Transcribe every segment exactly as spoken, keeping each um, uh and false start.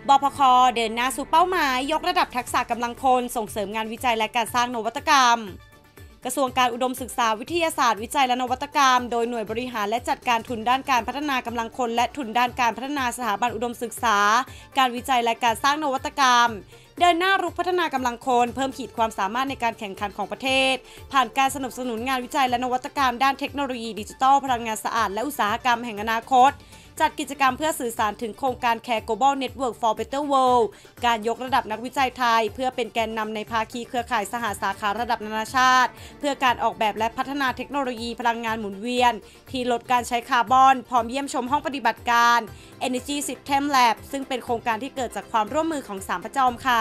บพค.เดินหน้าสู่เป้าหมายยกระดับทักษะกำลังพลส่งเสริมงานวิจัยและการสร้างนวัตกรรมกระทรวงการอุดมศึกษาวิทยาศาสตร์วิจัยและนวัตกรรมโดยหน่วยบริหารและจัดการทุนด้านการพัฒนากำลังคนและทุนด้านการพัฒนาสถาบันอุดมศึกษาการวิจัยและการสร้างนวัตกรรมเดินหน้ารุกพัฒนากำลังคนเพิ่มขีดความสามารถในการแข่งขันของประเทศผ่านการสนับสนุนงานวิจัยและนวัตกรรมด้านเทคโนโลยีดิจิทัลพลังงานสะอาดและอุตสาหกรรมแห่งอนาคตจัดกิจกรรมเพื่อสื่อสารถึงโครงการ Care Global Network for Better World การยกระดับนักวิจัยไทยเพื่อเป็นแกนนำในภาคีเครือข่ายสหสาขาระดับนานาชาติเพื่อการออกแบบและพัฒนาเทคโนโลยีพลังงานหมุนเวียนที่ลดการใช้คาร์บอนพร้อมเยี่ยมชมห้องปฏิบัติการ Energy System Lab ซึ่งเป็นโครงการที่เกิดจากความร่วมมือของสามพระจอมค่ะ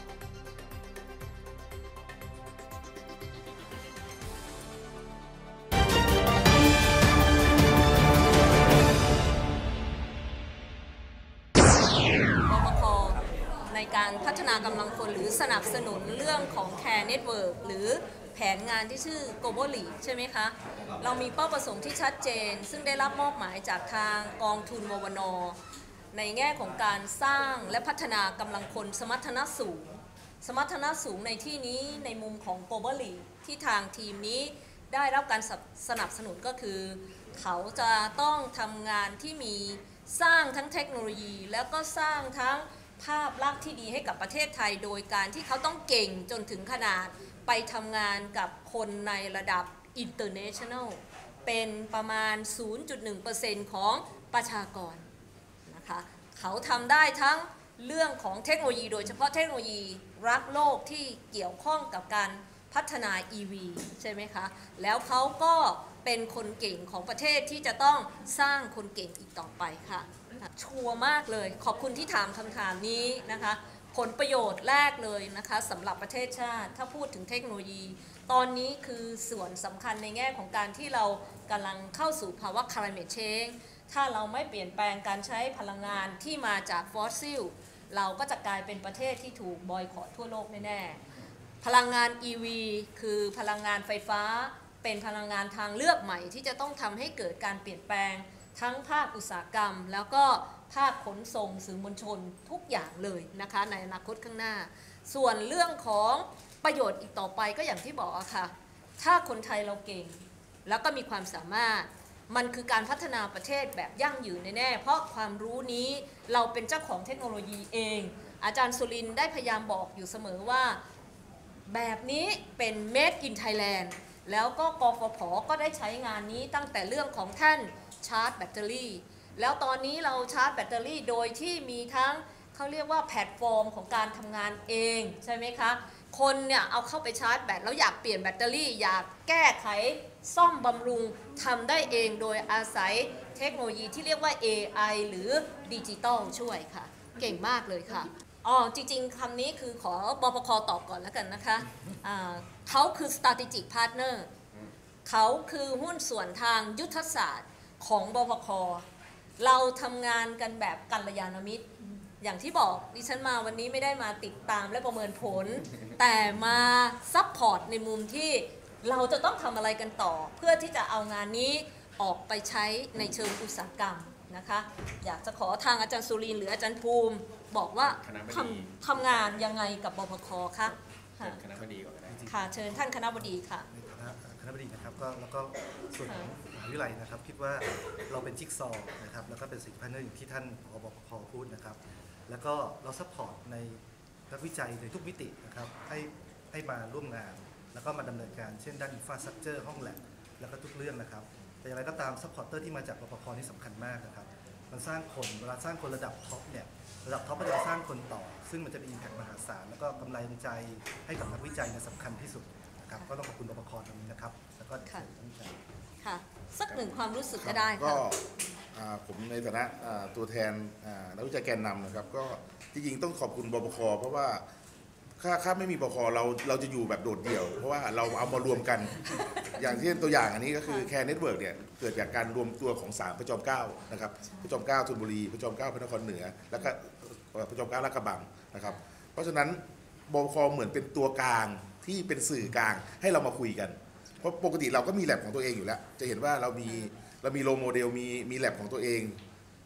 ในการพัฒนากำลังคนหรือสนับสนุนเรื่องของ Care Network หรือแผนงานที่ชื่อ Global Lead ใช่ไหมคะเรามีเป้าประสงค์ที่ชัดเจนซึ่งได้รับมอบหมายจากทางกองทุนววนในแง่ของการสร้างและพัฒนากำลังคนสมรรถนะสูงสมรรถนะสูงในที่นี้ในมุมของ Global Lead ที่ทางทีมนี้ได้รับการสนับสนุนก็คือเขาจะต้องทำงานที่มีสร้างทั้งเทคโนโลยีแล้วก็สร้างทั้งภาพลักษณ์ที่ดีให้กับประเทศไทยโดยการที่เขาต้องเก่งจนถึงขนาดไปทำงานกับคนในระดับ international เป็นประมาณ ศูนย์จุดหนึ่งเปอร์เซ็นต์ ของประชากรนะคะเขาทำได้ทั้งเรื่องของเทคโนโลยีโดยเฉพาะเทคโนโลยีรักโลกที่เกี่ยวข้องกับการพัฒนา อี วี ใช่ไหมคะแล้วเขาก็เป็นคนเก่งของประเทศที่จะต้องสร้างคนเก่งอีกต่อไปค่ะชัวร์มากเลยขอบคุณที่ถามคำถามนี้นะคะผลประโยชน์แรกเลยนะคะสำหรับประเทศชาติถ้าพูดถึงเทคโนโลยีตอนนี้คือส่วนสำคัญในแง่ของการที่เรากำลังเข้าสู่ภาวะ climate change ถ้าเราไม่เปลี่ยนแปลงการใช้พลังงานที่มาจากฟอสซิลเราก็จะกลายเป็นประเทศที่ถูกบอยคอตทั่วโลกแน่ๆพลังงาน อี วี คือพลังงานไฟฟ้าเป็นพลังงานทางเลือกใหม่ที่จะต้องทำให้เกิดการเปลี่ยนแปลงทั้งภาคอุตสาหกรรมแล้วก็ภาคขนส่งสื่อมวลชนทุกอย่างเลยนะคะในอนาคตข้างหน้าส่วนเรื่องของประโยชน์อีกต่อไปก็อย่างที่บอกอะค่ะถ้าคนไทยเราเก่งแล้วก็มีความสามารถมันคือการพัฒนาประเทศแบบยั่งยืนแน่ๆเพราะความรู้นี้เราเป็นเจ้าของเทคโนโลยีเองอาจารย์สุรินทร์ได้พยายามบอกอยู่เสมอว่าแบบนี้เป็น Made in Thailand แล้วก็กฟผ.ก็ได้ใช้งานนี้ตั้งแต่เรื่องของแท่นชาร์จแบตเตอรี่แล้วตอนนี้เราชาร์จแบตเตอรี่โดยที่มีทั้งเขาเรียกว่าแพลตฟอร์มของการทำงานเองใช่ไหมคะคนเนี่ยเอาเข้าไปชาร์จแบตแล้วอยากเปลี่ยนแบตเตอรี่อยากแก้ไขซ่อมบำรุงทำได้เองโดยอาศัยเทคโนโลยีที่เรียกว่า เอ ไอ หรือดิจิตอลช่วยค่ะเก่งมากเลยค่ะอ๋อจริงๆคำนี้คือขอบพค.ตอบก่อนแล้วกันนะคะะเขาคือ strategic partner เขาคือหุ้นส่วนทางยุทธศาสตร์ของบพค.เราทำงานกันแบบกัลยาณมิตรอย่างที่บอกดิฉันมาวันนี้ไม่ได้มาติดตามและประเมินผลแต่มาซัพพอร์ตในมุมที่เราจะต้องทำอะไรกันต่อเพื่อที่จะเอางานนี้ออกไปใช้ในเชิงอุตสาหกรรมนะคะอยากจะขอทางอาจารย์สุรินทร์หรืออาจารย์ภูมิบอกว่าทำทำงานยังไงกับบพค.คะคณบดีก่อนได้ค่ะเชิญท่านคณบดีค่ะคณบดีนะครับก็แล้วก็ส่วนของมหาวิทยาลัยนะครับคิดว่าเราเป็นจิ๊กซอว์นะครับแล้วก็เป็นสิ่งพันธุ์หนึ่งที่ท่านผบ.พ.พูดนะครับแล้วก็เราซัพพอร์ตในนักวิจัยในทุกมิตินะครับให้ให้มาร่วมงานแล้วก็มาดำเนินการเช่นด้านอินฟราสตรัคเจอร์ห้องแลบแล้วก็ทุกเรื่องนะครับแต่อย่างไรก็ตามซัพพอร์เตอร์ที่มาจากปปค.นี่สำคัญมากนะครับมันสร้างคนเวลาสร้างคนระดับท็อปเนี่ยระดับท็อปก็จะสร้างคนต่อซึ่งมันจะมีอิมแพคมหาศาลแล้วก็กำไรใจให้กับนักวิจัยเนี่ยสำคัญที่สุดนะครับก็ต้องขอบคุณปปค.ตรงนี้นะครับแล้วก็ตั้งใจค่ะสักหนึ่งความรู้สึกก็ได้ค่ะก็ผมในฐานะตัวแทนนักวิจัยแกนนำนะครับก็จริงๆต้องขอบคุณบพค.เพราะว่าถ้าถ้าไม่มีบพค.เราเราจะอยู่แบบโดดเดี่ยวเพราะว่าเราเอามารวมกันอย่างที่ตัวอย่างอันนี้ก็คือ Care Network เนี่ยเกิดจากการรวมตัวของสามพระจอมเกล้านะครับพระจอมเกล้าธนบุรีพระจอมเกล้าพระนครเหนือแล้วก็พระจอมเกล้าลาดกระบังนะครับเพราะฉะนั้นบพค.เหมือนเป็นตัวกลางที่เป็นสื่อกลางให้เรามาคุยกันเพราะปกติเราก็มีแลบของตัวเองอยู่แล้วจะเห็นว่าเรามีเรามีโลโมเดลมีมีแลบของตัวเอง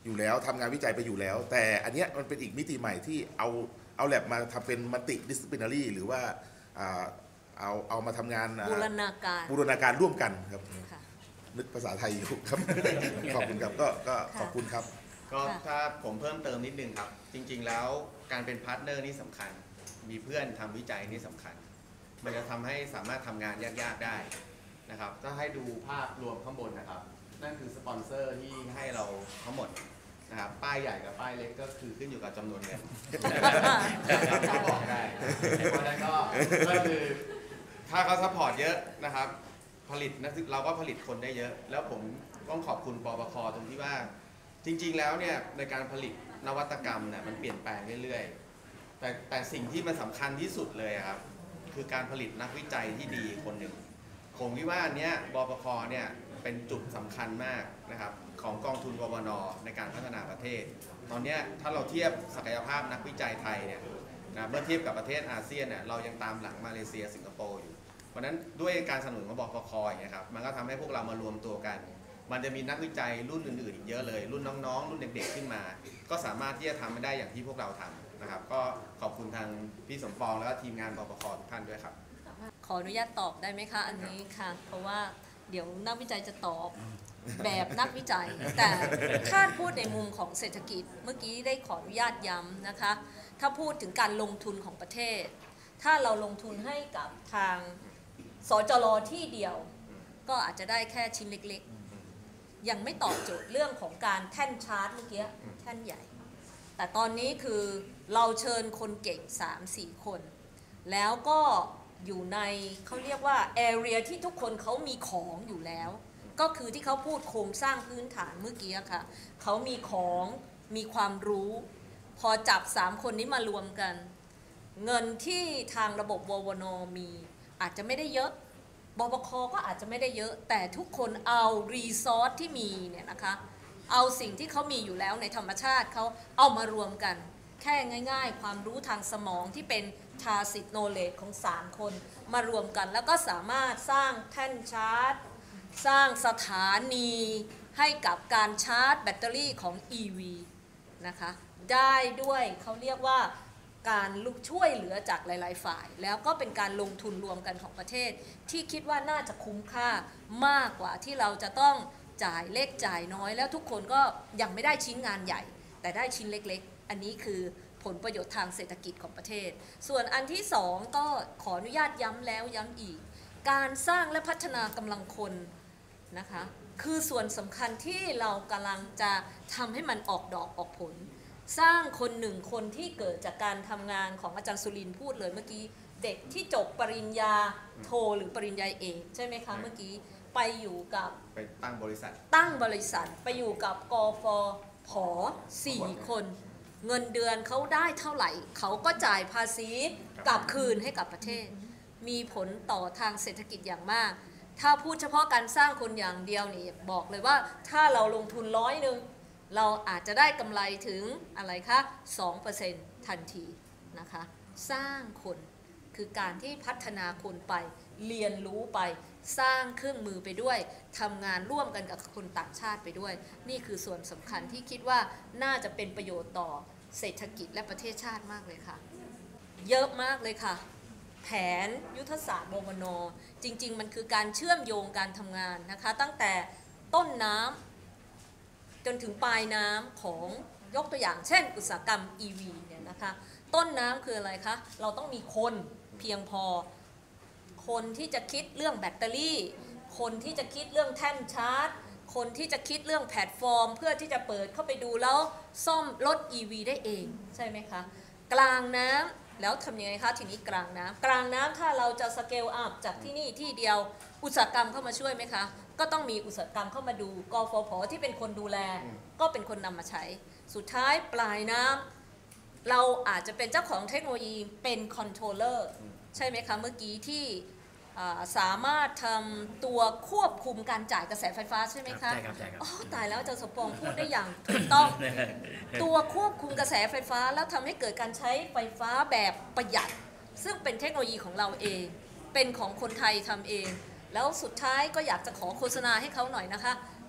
อยู่แล้วทำงานวิจัยไปอยู่แล้ว แต่อันเนี้ยมันเป็นอีกมิติใหม่ที่เอาเอาแลบมาทำเป็นมัลติดิสซิปลินารีหรือว่าเอาเอามาทำงานบูรณาการบูรณาการร่วมกันครับค่ะนึกภาษาไทยอยู่ครับ ขอบคุณครับก็ก็ขอบคุณครับก็ค่ะถ้าผมเพิ่มเติมนิดนึงครับ จริงๆแล้วการเป็นพาร์ทเนอร์นี่สำคัญ มีเพื่อนทำวิจัยนี่สำคัญ มันจะทำให้สามารถทำงานยากๆได้นะครับ ถ้าให้ดูภาพรวมข้างบนนะครับ นั่นคือสปอนเซอร์ที่ให้เราทั้งหมดนะครับ ป้ายใหญ่กับป้ายเล็กก็คือขึ้นอยู่กับจำนวนเงิน ถ้าบอกได้เพราะฉะนั้นก็ก็คือถ้าเขาซัพพอร์ตเยอะนะครับ ผลิตนะเราก็ผลิตคนได้เยอะ แล้วผมต้องขอบคุณปปค.ตรงที่ว่าจริงๆแล้วเนี่ยในการผลิตนวัตกรรมเนี่ยมันเปลี่ยนแปลงเรื่อยๆแต่แต่สิ่งที่มันสำคัญที่สุดเลยครับคือการผลิตนักวิจัยที่ดีคนหนึ่งผมคิดว่าอันเนี้ยปปค.เนี่ยเป็นจุดสำคัญมากนะครับของกองทุนกวน ในการพัฒนาประเทศ ตอนนี้ถ้าเราเทียบศักยภาพนักวิจัยไทยเนี่ยนะเมื่อเทียบกับประเทศอาเซียนเนี่ยเรายังตามหลังมาเลเซียสิงคโปร์อยู่เพราะฉะนั้นด้วยการสนับสนุนของบปค.อย่างเงี้ยครับมันก็ทำให้พวกเรามารวมตัวกันมันจะมีนักวิจัยรุ่นอื่นๆอีกเยอะเลยรุ่นน้องๆรุ่นเด็กๆขึ้นมาก็สามารถที่จะทำได้อย่างที่พวกเราทำนะครับก็ขอบคุณทางพี่สมปองแล้วก็ทีมงานบปค.ทุกท่านด้วยครับขออนุญาตตอบได้ไหมคะอันนี้ค่ะเพราะว่าเดี๋ยวนักวิจัยจะตอบแบบนักวิจัย แต่ถ้าพูดในมุมของเศรษฐกิจเมื่อกี้ได้ขออนุญาตย้ำนะคะถ้าพูดถึงการลงทุนของประเทศถ้าเราลงทุนให้กับทางสจรที่เดียวก็อาจจะได้แค่ชิ้นเล็กๆยังไม่ตอบโจทย์เรื่องของการแท่นชาร์ตเมื่อกี้แท่นใหญ่แต่ตอนนี้คือเราเชิญคนเก่ง สามสี่ คนแล้วก็อยู่ในเขาเรียกว่า area ที่ทุกคนเขามีของอยู่แล้วก็คือที่เขาพูดโครงสร้างพื้นฐานเมื่อกี้ค่ะเขามีของมีความรู้พอจับสามคนนี้มารวมกันเงินที่ทางระบบววนมีอาจจะไม่ได้เยอะบปค.ก็อาจจะไม่ได้เยอะแต่ทุกคนเอารีซอสที่มีเนี่ยนะคะเอาสิ่งที่เขามีอยู่แล้วในธรรมชาติเขาเอามารวมกันแค่ง่ายๆความรู้ทางสมองที่เป็นtacit knowledge ของสามคนมารวมกันแล้วก็สามารถสร้างแท่นชาร์จสร้างสถานีให้กับการชาร์จแบตเตอรี่ของ อี วี นะคะได้ด้วยเขาเรียกว่าการช่วยเหลือจากหลายๆฝ่ายแล้วก็เป็นการลงทุนรวมกันของประเทศที่คิดว่าน่าจะคุ้มค่ามากกว่าที่เราจะต้องจ่ายเล็กจ่ายน้อยแล้วทุกคนก็ยังไม่ได้ชิ้นงานใหญ่แต่ได้ชิ้นเล็กๆอันนี้คือผลประโยชน์ทางเศรษฐกิจของประเทศส่วนอันที่สองก็ขออนุญาตย้ำแล้วย้ำอีกการสร้างและพัฒนากำลังคนนะคะคือส่วนสำคัญที่เรากำลังจะทำให้มันออกดอกออกผลสร้างคนหนึ่งคนที่เกิดจากการทำงานของอาจารย์สุรินทร์พูดเลยเมื่อกี้เด็กที่จบปริญญาโทหรือปริญญาเอกใช่ไหมคะเมื่อกี้ไปอยู่กับไปตั้งบริษัทตั้งบริษัทไปอยู่กับกฟผสี่คนเงินเดือนเขาได้เท่าไหร่เขาก็จ่ายภาษีกลับคืนให้กับประเทศมีผลต่อทางเศรษฐกิจอย่างมากถ้าพูดเฉพาะการสร้างคนอย่างเดียวนี่บอกเลยว่าถ้าเราลงทุนร้อยหนึ่งเราอาจจะได้กำไรถึงอะไรคะ สองเปอร์เซ็นต์ ทันทีนะคะสร้างคนคือการที่พัฒนาคนไปเรียนรู้ไปสร้างเครื่องมือไปด้วยทำงานร่วมกันกับคนต่างชาติไปด้วยนี่คือส่วนสำคัญที่คิดว่าน่าจะเป็นประโยชน์ต่อเศรษฐกิจและประเทศชาติมากเลยค่ะเยอะมากเลยค่ะแผนยุทธศาสตร์ววนจริงๆมันคือการเชื่อมโยงการทำงานนะคะตั้งแต่ต้นน้ำจนถึงปลายน้ำของยกตัวอย่างเช่นอุตสาหกรรม อี วี เนี่ยนะคะต้นน้ำคืออะไรคะเราต้องมีคนเพียงพอคนที่จะคิดเรื่องแบตเตอรี่คนที่จะคิดเรื่องแท่นชาร์จคนที่จะคิดเรื่องแพลตฟอร์มเพื่อที่จะเปิดเข้าไปดูแล้วซ่อมรถ อี วี ได้เองใช่ไหมคะกลางน้ำแล้วทำยังไงคะทีนี้กลางน้ำกลางน้ำถ้าเราจะสเกลอัพจากที่นี่ที่เดียวอุตสาหกรรมเข้ามาช่วยไหมคะก็ต้องมีอุตสาหกรรมเข้ามาดูกฟผ.ที่เป็นคนดูแลก็เป็นคนนำมาใช้สุดท้ายปลายน้ำเราอาจจะเป็นเจ้าของเทคโนโลยีเป็นคอนโทรลเลอร์ใช่ไหมคะเมื่อกี้ที่สามารถทำตัวควบคุมการจ่ายกระแสไฟฟ้าใช่ไหมคะใช่ครับใช่ครับอ๋อตายแล้วอาจารย์สมปองพูดได้อย่างถูกต้อง ตัวควบคุมกระแสไฟฟ้าแล้วทำให้เกิดการใช้ไฟฟ้าแบบประหยัดซึ่งเป็นเทคโนโลยีของเราเองเป็นของคนไทยทำเองแล้วสุดท้ายก็อยากจะขอโฆษณาให้เขาหน่อยนะคะ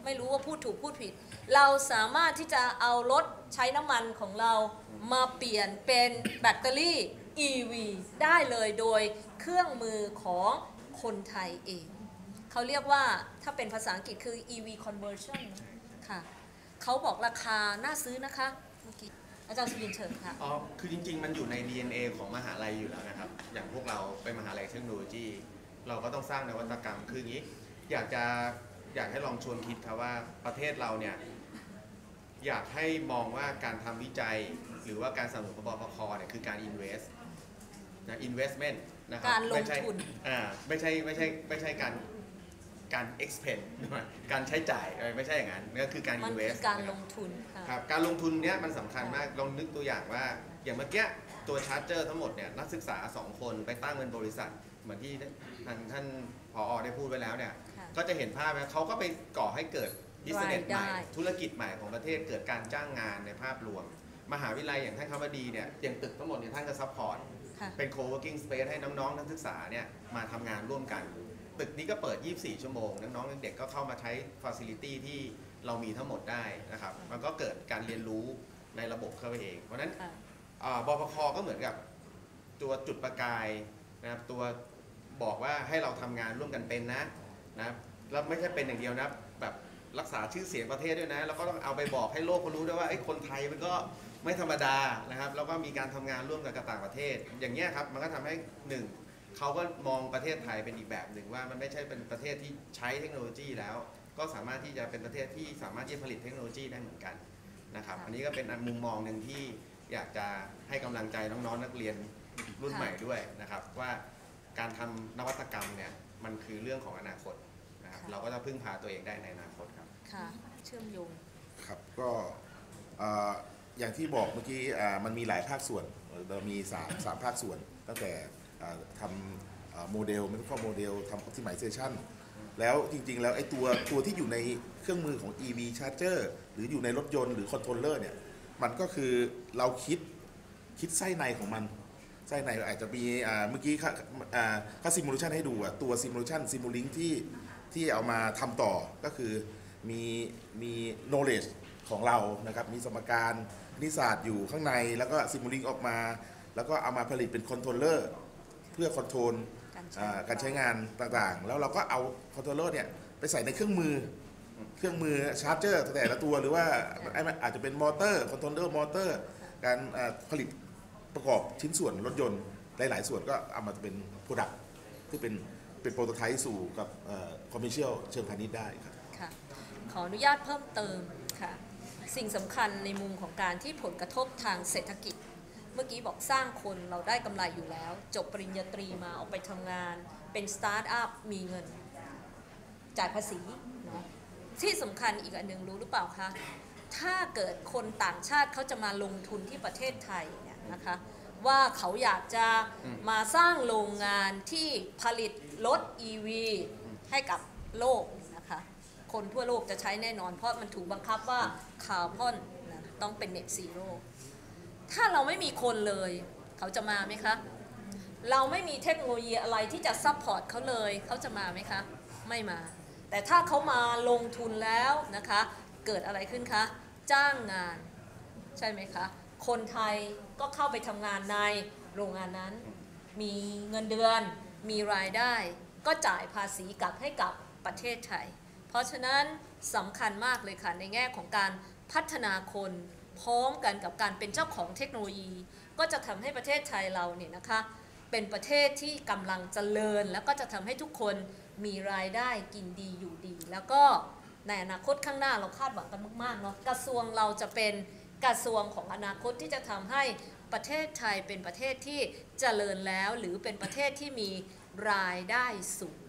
ไม่รู้ว่าพูดถูกพูดผิดเราสามารถที่จะเอารถใช้น้ำมันของเรามาเปลี่ยนเป็นแบตเตอรี่ อี วี ได้เลยโดยเครื่องมือของคนไทยเองเขาเรียกว่าถ้าเป็นภาษาอังกฤษคือ อี วี conversion ค่ะเขาบอกราคาน่าซื้อนะคะเมื่อกี้อาจารย์สุวินเชิญค่ะอ๋อคือจริงๆมันอยู่ใน ดี เอ็น เอ ของมหาลัยอยู่แล้วนะครับอย่างพวกเราเป็นมหาลัยเทคโนโลยีเราก็ต้องสร้างนวัตกรรมคืออย่างนี้อยากจะอยากให้ลองชวนคิดครับว่าประเทศเราเนี่ยอยากให้มองว่าการทำวิจัยหรือว่าการสนับสนุนบปคเนี่ยคือการ invest นะ investment นะครับการลงทุนอ่าไม่ใช่ไม่ใช่ไม่ใช่การการ expend การใช้จ่ายไม่ใช่อย่างนั้นนั่นคือการ invest การลงทุนครับการลงทุนเนี้ยมันสำคัญมากลองนึกตัวอย่างว่าอย่างเมื่อกี้ตัวชาร์เจอร์ทั้งหมดเนี่ยนักศึกษาสองคนไปตั้งเป็นบริษัทเหมือนที่ทางท่านผอ.ได้พูดไว้แล้วเนี่ยก็จะเห็นภาพนะเขาก็ไปก่อให้เกิด business ใหม่ธุรกิจใหม่ของประเทศเกิดการจ้างงานในภาพรวมมหาวิทยาลัยอย่างท่านคำบดีเนี่ยอย่างตึกทั้งหมดเนี่ยท่านก็ซัพพอร์ตเป็น co-working space ให้น้องๆนักศึกษาเนี่ยมาทำงานร่วมกันตึกนี้ก็เปิดยี่สิบสี่ชั่วโมงน้องๆเด็กๆก็เข้ามาใช้ facility ที่เรามีทั้งหมดได้นะครับมันก็เกิดการเรียนรู้ในระบบเข้าไปเองเพราะฉะนั้นบปค.ก็เหมือนกับตัวจุดประกายนะครับตัวบอกว่าให้เราทำงานร่วมกันเป็นนะนะแล้วไม่ใช่เป็นอย่างเดียวนะแบบรักษาชื่อเสียงประเทศด้วยนะแล้วก็ต้องเอาไปบอกให้โลกเขารู้ด้วยว่าไอ้คนไทยมันก็ไม่ธรรมดานะครับแล้วก็มีการทำงานร่วมกันกับต่างประเทศอย่างเงี้ยครับมันก็ทำให้หนึ่งเขาก็มองประเทศไทยเป็นอีกแบบหนึ่งว่ามันไม่ใช่เป็นประเทศที่ใช้เทคโนโลยีแล้วก็สามารถที่จะเป็นประเทศที่สามารถที่จะผลิตเทคโนโลยีได้เหมือนกันนะครับอันนี้ก็เป็นมุมมองหนึ่งที่อยากจะให้กำลังใจน้องๆนักเรียนรุ่นใหม่ด้วยนะครับว่าการทำนวัตกรรมเนี่ยมันคือเรื่องของอนาคตนะครับเราก็จะพึ่งพาตัวเองได้ในอนาคตครับค่ะเชื่อมโยงครับก็อย่างที่บอกเมื่อกี้มันมีหลายภาคส่วนเรามี3 3ภาคส่วนตั้งแต่ทำโมเดลไม่ใช่ข้อโมเดลทำ optimization แล้วจริงๆแล้วไอ้ตัวตัวที่อยู่ในเครื่องมือของ อี วี Charger หรืออยู่ในรถยนต์หรือ Controller เนี่ยมันก็คือเราคิดคิดไส้ในของมันไส้ในอาจจะมีเมื่อกี้ค่า simulation ให้ดูตัว simulation simulink ที่ที่เอามาทำต่อก็คือมีมี knowledge ของเรานะครับมีสมการนิสาสตร์อยู่ข้างในแล้วก็ simulink ออกมาแล้วก็เอามาผลิตเป็น controller เพื่อคอนโทรลการใช้งานต่างๆแล้วเราก็เอาคอนโทรลเลอร์เนี่ยไปใส่ในเครื่องมือเครื่องมือชาร์จเจอร์แต่ละตัวหรือว่าอาจจะเป็นมอเตอร์คอนโทรลเลอร์มอเตอร์การผลิตประกอบชิ้นส่วนรถยนต์หลายๆส่วนก็เอามาเป็นโปรดักต์ที่เป็นเป็นโปรโตไทป์สู่กับคอมเมอร์เชียลเชิงพาณิชย์ได้ครับค่ะขออนุญาตเพิ่มเติมค่ะสิ่งสำคัญในมุมของการที่ผลกระทบทางเศรษฐกิจเมื่อกี้บอกสร้างคนเราได้กำไรอยู่แล้วจบปริญญาตรีมาออกไปทำงานเป็นสตาร์ทอัพมีเงินจ่ายภาษีเนาะที่สำคัญอีกอันหนึ่งรู้หรือเปล่าคะถ้าเกิดคนต่างชาติเขาจะมาลงทุนที่ประเทศไทยเนี่ยนะคะว่าเขาอยากจะมาสร้างโรงงานที่ผลิตรถ อี วี ให้กับโลกนะคะคนทั่วโลกจะใช้แน่นอนเพราะมันถูกบังคับว่าคาร์บอนนะต้องเป็นเน็ตซีโร่ถ้าเราไม่มีคนเลยเขาจะมาไหมคะเราไม่มีเทคโนโลยีอะไรที่จะซัพพอร์ตเขาเลยเขาจะมาไหมคะไม่มาแต่ถ้าเขามาลงทุนแล้วนะคะเกิดอะไรขึ้นคะจ้างงานใช่ไหมคะคนไทยก็เข้าไปทำงานในโรงงานนั้นมีเงินเดือนมีรายได้ก็จ่ายภาษีกลับให้กับประเทศไทยเพราะฉะนั้นสำคัญมากเลยค่ะในแง่ของการพัฒนาคนพร้อมกันกับการเป็นเจ้าของเทคโนโลยีก็จะทำให้ประเทศไทยเราเนี่ยนะคะเป็นประเทศที่กำลังเจริญแล้วก็จะทำให้ทุกคนมีรายได้กินดีอยู่ดีแล้วก็ในอนาคตข้างหน้าเราคาดหวังกันมากๆเนาะกระทรวงเราจะเป็นกระทรวงของอนาคตที่จะทำให้ประเทศไทยเป็นประเทศที่เจริญแล้วหรือเป็นประเทศที่มีรายได้สูง